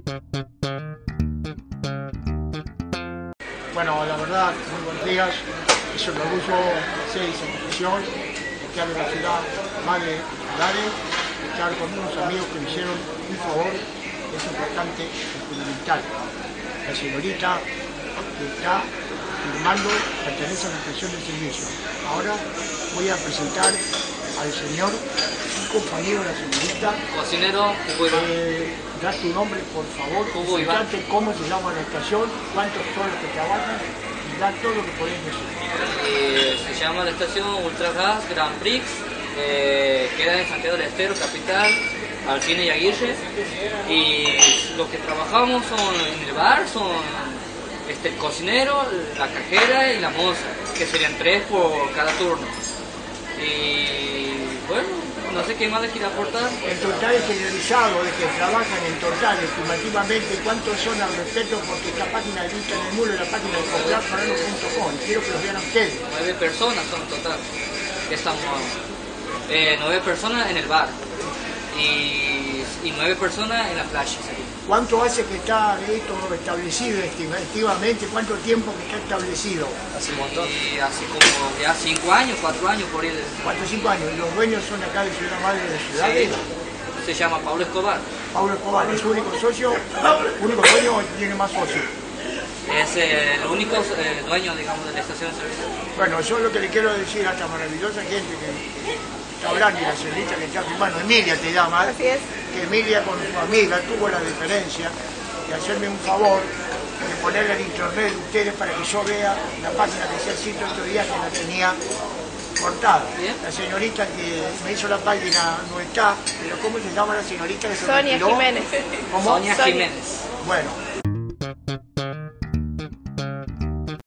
Bueno, la verdad, muy buenos días. Es un orgullo ser esa profesión, estar en la ciudad Madre Dare, estar con unos amigos que me hicieron un favor, es importante, es fundamental. La señorita que está firmando pertenece a la estación de servicio. Ahora voy a presentar al señor, un compañero de la señorita. Cocinero, Da tu nombre, por favor, presentarte cómo se llama la estación, cuántos son los que trabajan y da todo lo que podés decir. Se llama la estación Ultragas Grand Prix, queda en Santiago del Estero, capital, Alcine y Aguirre. Y los que trabajamos son en el bar, son el cocinero, la cajera y la moza, que serían 3 por cada turno. Y bueno, no sé qué más les quiero aportar. El total generalizado de que trabajan en total, estimativamente, ¿cuántos son al respecto? Porque esta página de vista en el muro es la página de popularfarano.com. Quiero que lo vean ustedes. 9 personas son en total. Estamos 9 personas en el bar y 9 personas en la playa. ¿Cuánto hace que está esto establecido estimativamente? ¿Cuánto tiempo que está establecido? Hace un montón. Y hace como ya 5 años, 4 años por ahí. 4 o 5 años. ¿Y los dueños son acá de Ciudad Madre de Ciudades? Sí. Se llama Pablo Escobar. Pablo Escobar, ¿es su único socio? ¿Único dueño o tiene más socios? Es el único dueño, digamos, de la estación de servicio. Bueno, yo lo que le quiero decir a esta maravillosa gente que está hablando y la señorita que está filmando, Emilia te llama, Así es. Que Emilia con su amiga tuvo la diferencia de hacerme un favor de ponerla en internet de ustedes para que yo vea la página que se ha escrito estos días que la tenía cortada. ¿Bien? La señorita que me hizo la página no está, pero ¿cómo se llama la señorita que se Sonia retiró? Jiménez. ¿Cómo? Sonia Jiménez. Bueno,